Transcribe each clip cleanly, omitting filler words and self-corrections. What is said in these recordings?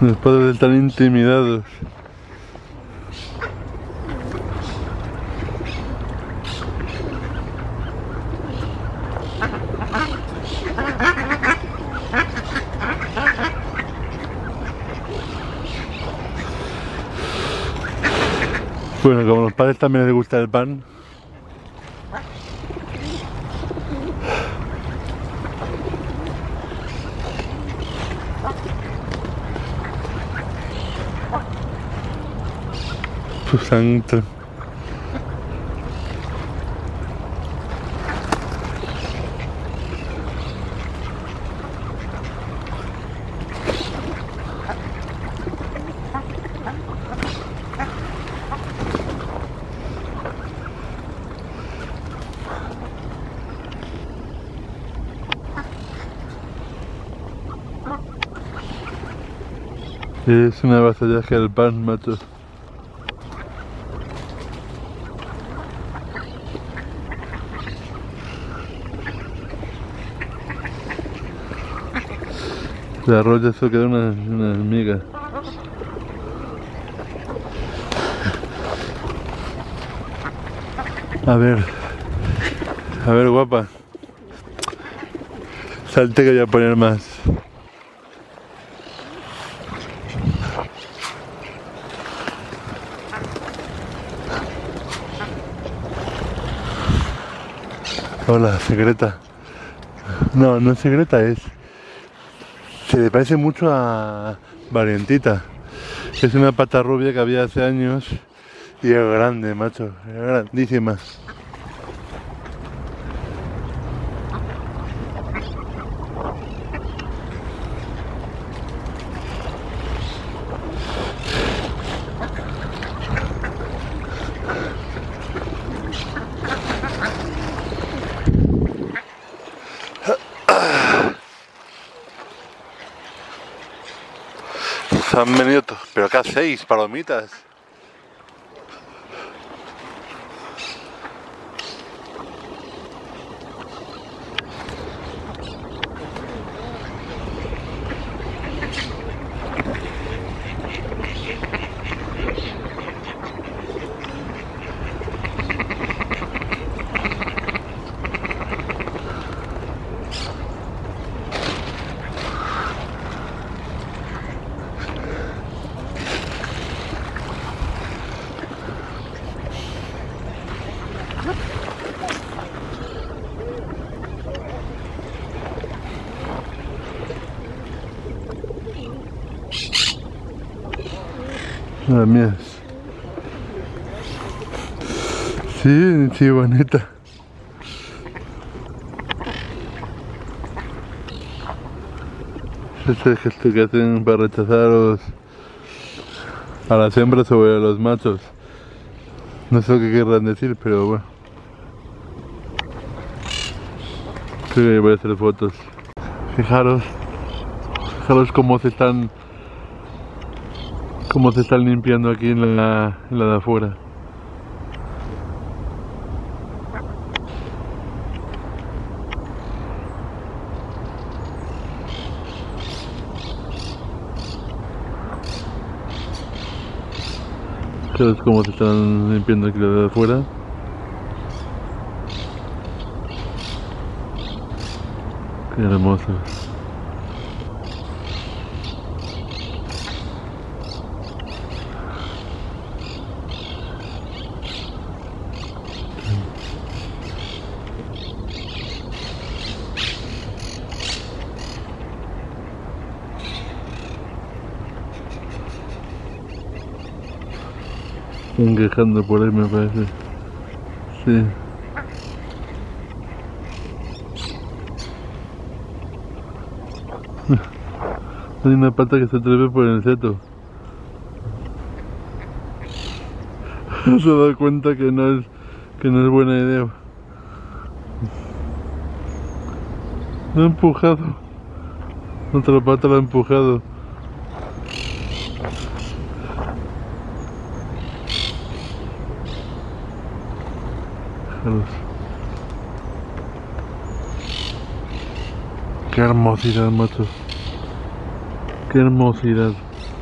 Los padres están intimidados. Bueno, como a los padres también les gusta el pan. Su santo. Es una vasallaje al pan, macho. El arroz ya se quedó una miga. A ver guapa. Salte que voy a poner más. Hola, secreta. No, no es secreta, se le parece mucho a Varientita. Es una pata rubia que había hace años y es grande, macho, es grandísima. Han venido todos, pero ¿qué hacéis, palomitas? Las mías. Sí, bonita. Ese es el gesto que hacen para rechazar a las hembras sobre los machos. No sé lo que querrán decir, pero bueno. Creo que voy a hacer fotos. Fijaros cómo se están limpiando aquí en la de afuera. Fijaros cómo se están limpiando aquí la de afuera. Qué hermoso. Están quejando por ahí, me parece. Sí. Hay una pata que se atreve por el seto. Se ha dado cuenta que no es buena idea. Lo ha empujado. Otra pata la ha empujado. Qué hermosidad, macho. Qué hermosidad.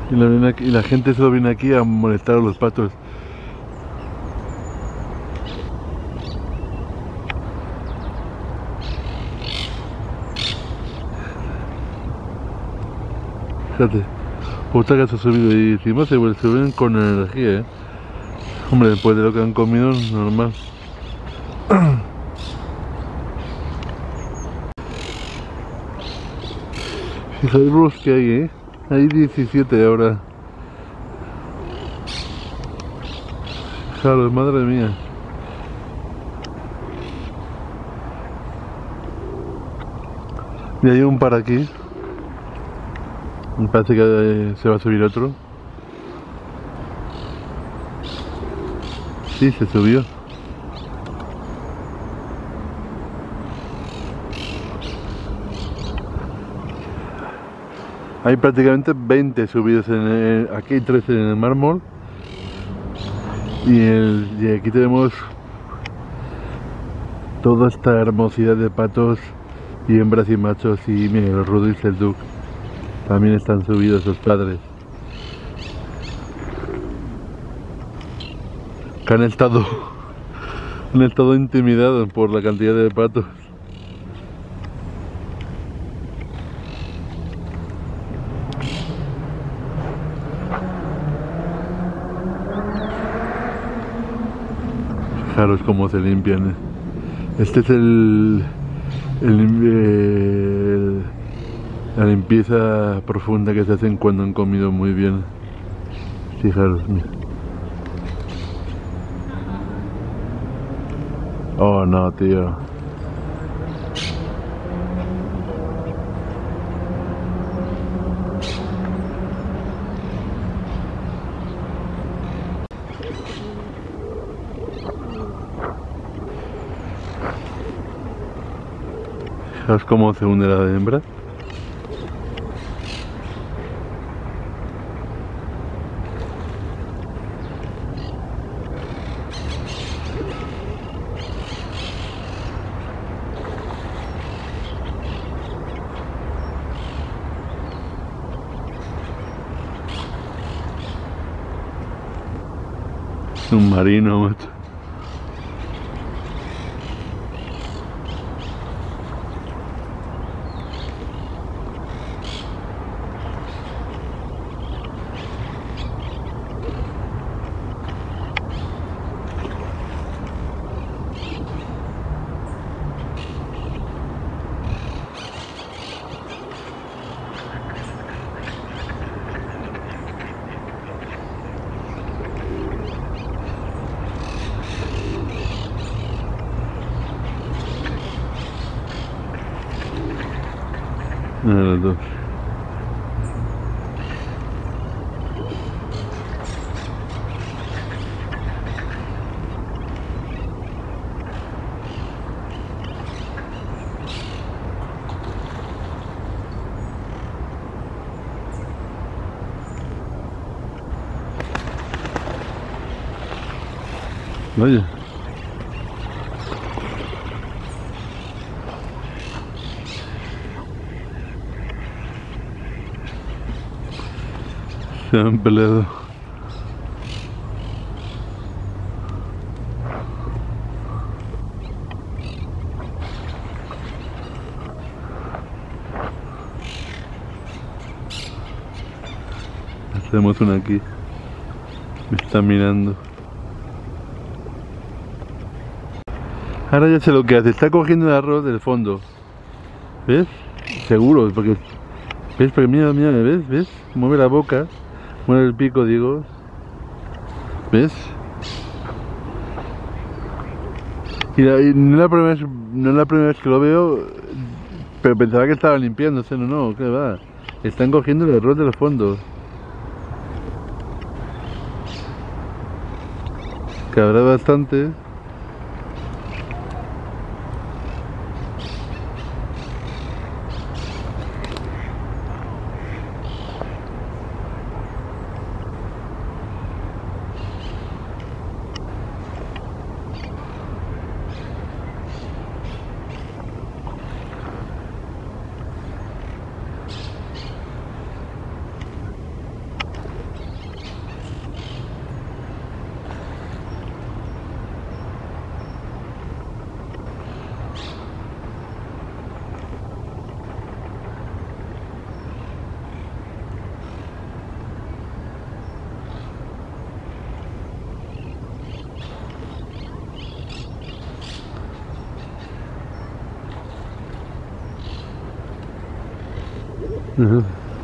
Y la gente solo viene aquí a molestar a los patos. Fíjate, otra que se ha subido y encima se suben con energía, ¿eh? Hombre, después de lo que han comido, normal. Fijaros que hay, ¿eh? Hay 17 ahora. Fijaros, madre mía. Y hay un par aquí. Me parece que se va a subir otro. Sí, se subió. Hay prácticamente 20 subidos aquí hay 13 en el mármol. Y aquí tenemos toda esta hermosidad de patos y hembras y machos. Y mira, el Rudo y el Duke también están subidos sus padres. Que han estado intimidados por la cantidad de patos. Fijaros cómo se limpian, ¿eh? Este es la limpieza profunda que se hacen cuando han comido muy bien. Fijaros, mira. Oh no, tío. Fijaos cómo se hunde la hembra. Un marino, macho. Los dos. Vaya. Se han peleado. Hacemos una aquí. Me está mirando. Ahora ya sé lo que hace. Está cogiendo el arroz del fondo. ¿Ves? Seguro, porque... ¿Ves? Porque mira, mira, ¿ves? ¿Ves? Mueve la boca. Mueve el pico, digo. ¿Ves? Y no es la primera vez que lo veo, pero pensaba que estaba limpiándose. No, ¿qué va? Están cogiendo el arroz del fondo. Que habrá bastante. Uh-huh.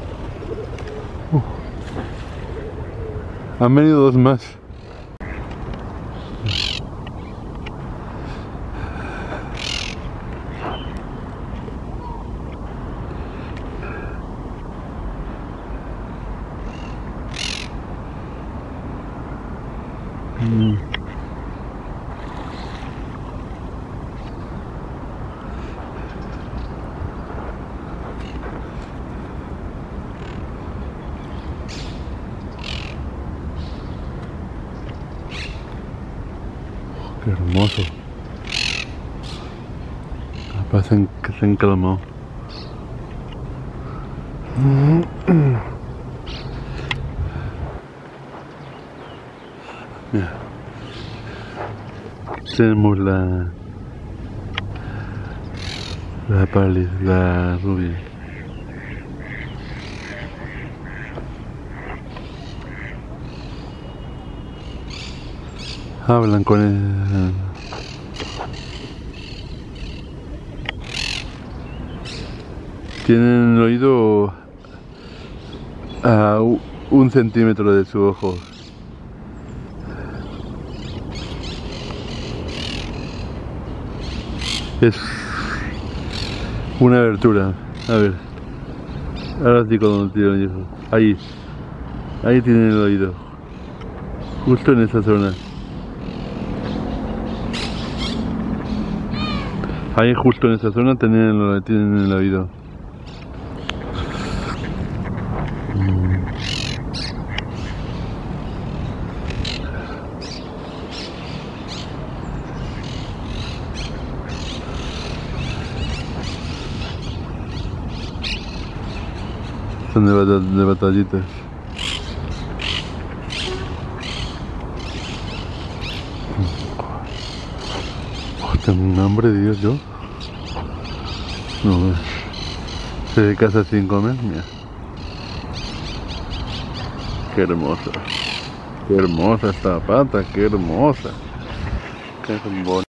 Han venido dos más. Qué hermoso. Parecen que se encalmó. Mira. Tenemos la rubia. Hablan con él. Tienen el oído a 1 centímetro de su ojo. Es una abertura. A ver. Ahora sí cuando tiene el oído. Ahí tienen el oído. Justo en esa zona. Ahí justo en esa zona tienen el oído. Son de batallitas. Tengo un hambre, Dios, yo. No, se de casa sin comer, mira. Qué hermosa. Qué hermosa esta pata, qué hermosa. Qué hermosa.